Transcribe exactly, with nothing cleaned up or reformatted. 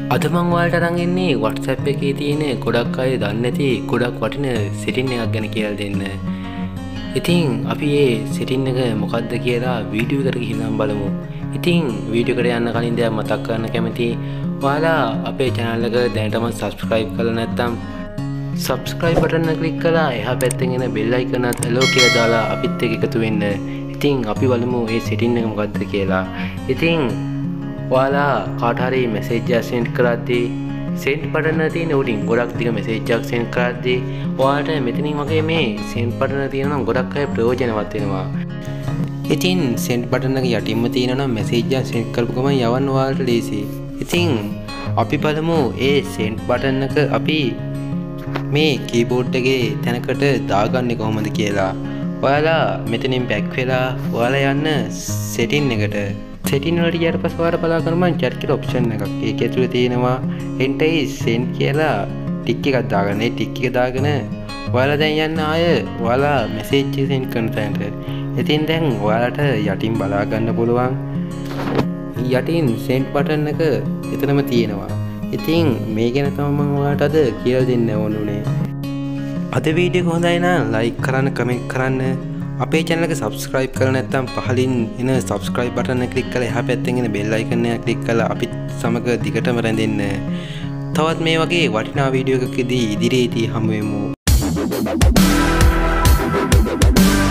අද මම ඔයාලට අරන් ඉන්නේ WhatsApp එකේ තියෙන ගොඩක් අය දන්නේ නැති ගොඩක් වටින setting එකක් ගැන කියලා දෙන්න. ඉතින් අපි මේ setting එක මොකක්ද කියලා වීඩියෝ එකට ගිහින් බලමු. ඉතින් වීඩියෝ එකට යන්න කලින් දෙයක් මතක් කරන්න කැමතියි. ඔයාලා අපේ channel එක දැනටම subscribe කරලා නැත්නම් subscribe button එක click කරලා එහා පැත්තෙන් එන bell icon එකත් hello කියලා දාලා අපිත් එක්ක එකතු වෙන්න. ඉතින් අපි බලමු මේ setting එක මොකක්ද කියලා. ඉතින් ඔයාලා කාට හරි message එකක් send කරද්දී send button එක තියෙන උඩින් ගොඩක් දිග message එකක් send කරද්දී ඔයාලට මෙතනින් වගේ මේ send button එක තියෙනවා නම් ගොඩක් අය ප්‍රයෝජනවත් වෙනවා. ඉතින් send button එක යටින්ම තියෙනවා නම් message එකක් send කරපු ගමන් යවන්න ඔයාලට ලේසියි. ඉතින් අපි බලමු ඒ send button එක අපි මේ keyboard එකේ තැනකට දාගන්නේ කොහොමද කියලා. ඔයාලා මෙතනින් back වෙලා ඔයාලා යන්න setting එකට. setting වලට ගියාට පස්සේ ඔයාලා බලා ගන්න මම chat කියලා option එකක්. ඒක ඇතුලේ තියෙනවා enter is send කියලා tick එකක් දාගන්න. ඒ tick එක දාගෙන ඔයාලා දැන් යන්න ආය ඔයාලා message එක send කරන තැනට. ඉතින් දැන් ඔයාලට යටින් බලා ගන්න පුළුවන් යටින් send button එක එතනම තියෙනවා. ඉතින් මේ ගැන තමයි මම ඔයාලට අද කියලා දෙන්න ඕනුනේ. අද වීඩියෝ එක හොඳයි නම් like කරන්න, comment කරන්න. අපේ channel එක subscribe කරලා නැත්නම් පහලින් එන subscribe button එක click කරලා එහා පැත්තෙන් එන bell icon එක click කරලා අපිත් සමග දිගටම රැඳෙන්න. තවත් මේ වගේ වටිනා වීඩියෝ එකකදී ඉදිරියේදී හමු වෙමු.